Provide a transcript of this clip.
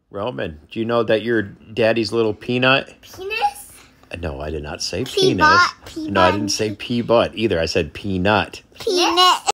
Roman, do you know that you're Daddy's little peanut? Penis? No, I did not say Pea penis. butt. No, I didn't say pea butt either. I said peanut. Penis?